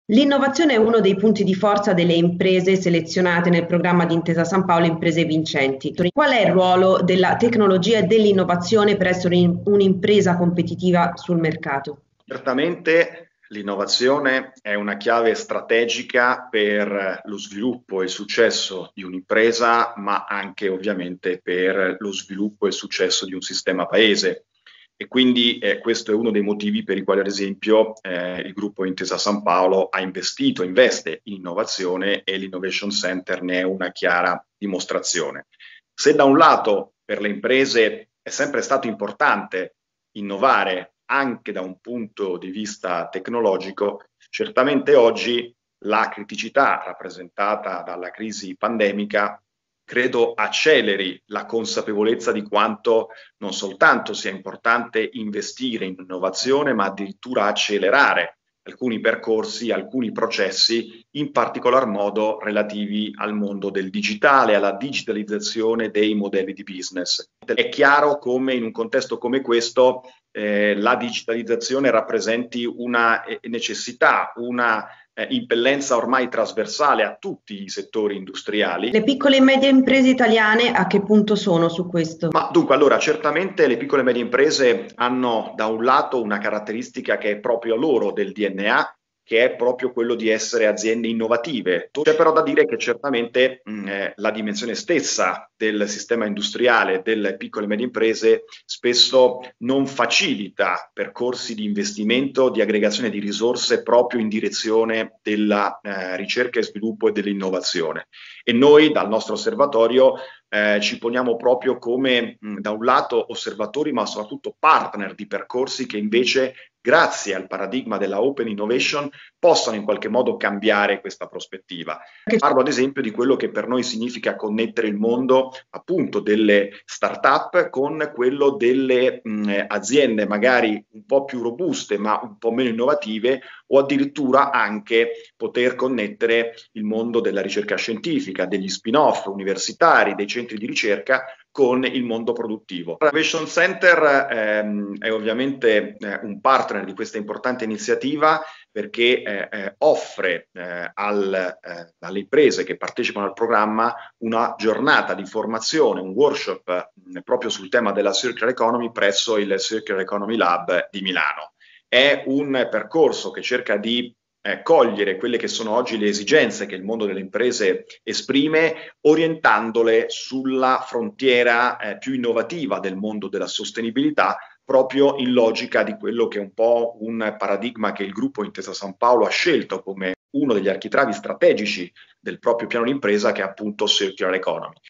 L'innovazione è uno dei punti di forza delle imprese selezionate nel programma di Intesa Sanpaolo Imprese Vincenti. Qual è il ruolo della tecnologia e dell'innovazione per essere un'impresa competitiva sul mercato? Certamente l'innovazione è una chiave strategica per lo sviluppo e il successo di un'impresa, ma anche ovviamente per lo sviluppo e il successo di un sistema paese. E quindi questo è uno dei motivi per i quali, ad esempio, il gruppo Intesa Sanpaolo investe in innovazione e l'Innovation Center ne è una chiara dimostrazione. Se da un lato per le imprese è sempre stato importante innovare anche da un punto di vista tecnologico, certamente oggi la criticità rappresentata dalla crisi pandemica credo acceleri la consapevolezza di quanto non soltanto sia importante investire in innovazione, ma addirittura accelerare alcuni percorsi, alcuni processi, in particolar modo relativi al mondo del digitale, alla digitalizzazione dei modelli di business. È chiaro come in un contesto come questo la digitalizzazione rappresenti una necessità, una impellenza ormai trasversale a tutti i settori industriali. Le piccole e medie imprese italiane a che punto sono su questo? Ma dunque, allora, certamente le piccole e medie imprese hanno da un lato una caratteristica che è proprio loro del DNA, che è proprio quello di essere aziende innovative. C'è però da dire che certamente la dimensione stessa del sistema industriale delle piccole e medie imprese spesso non facilita percorsi di investimento, di aggregazione di risorse proprio in direzione della ricerca e sviluppo e dell'innovazione. E noi dal nostro osservatorio ci poniamo proprio come da un lato osservatori ma soprattutto partner di percorsi che invece grazie al paradigma della open innovation possano in qualche modo cambiare questa prospettiva. Parlo ad esempio di quello che per noi significa connettere il mondo appunto delle start-up con quello delle aziende magari un po' più robuste ma un po' meno innovative, o addirittura anche poter connettere il mondo della ricerca scientifica, degli spin-off universitari, dei centri di ricerca con il mondo produttivo. L'innovation Center è ovviamente un partner di questa importante iniziativa perché offre alle imprese che partecipano al programma una giornata di formazione, un workshop proprio sul tema della Circular Economy presso il Circular Economy Lab di Milano. È un percorso che cerca di cogliere quelle che sono oggi le esigenze che il mondo delle imprese esprime, orientandole sulla frontiera più innovativa del mondo della sostenibilità, proprio in logica di quello che è un po' un paradigma che il gruppo Intesa Sanpaolo ha scelto come uno degli architravi strategici del proprio piano d'impresa, che è appunto Circular Economy.